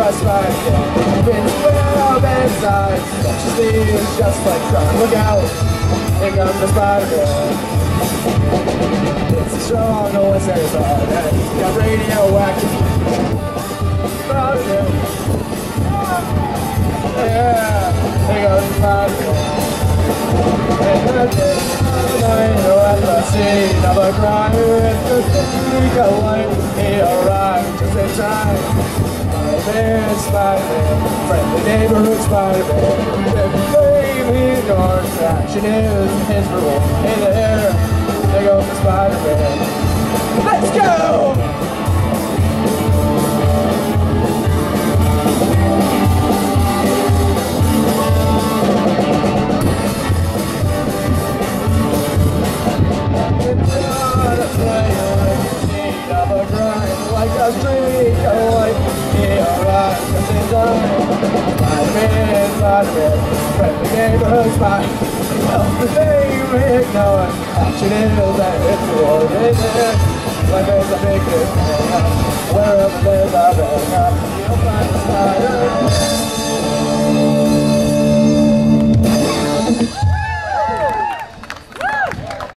by Spider-Man. Been square up inside. Don't you see it's just like crime. Look out, here comes the Spider-Man. It's a strong listeners on it. Got radioactive. Spider-Man. Yeah, here goes the Spider-Man. And the day at the scene of a crime, it's the streak of light. He arrived just in time. Spider-Man, Spider-Man, friendly neighborhood Spider-Man. The flame he guards, action is his rule. In the air, there goes the Spider-Man. Let's go! Like a streak of light, he arrives just in time. Spider-Man, Spider-Man, friendly neighborhood Spider-Man. Help the name ignored, action is at its reward. In there, like there's a big man, wherever there's a red, you'll find